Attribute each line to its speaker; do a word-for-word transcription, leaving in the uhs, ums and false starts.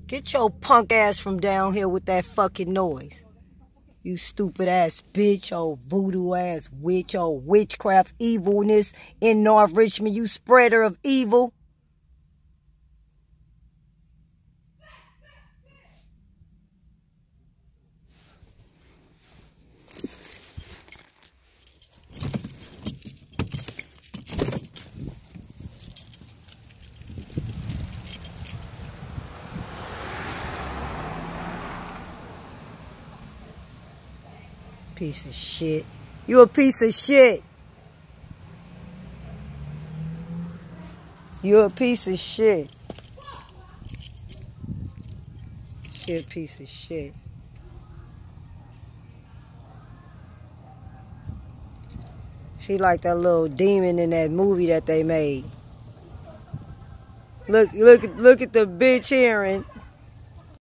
Speaker 1: Get your punk ass from down here with that fucking noise. You stupid ass bitch, old voodoo ass witch, old witchcraft evilness in North Richmond, you spreader of evil. Piece of shit. You a piece of shit. You a piece of shit. She a piece of shit. She like that little demon in that movie that they made. Look, look, look at the bitch hearing.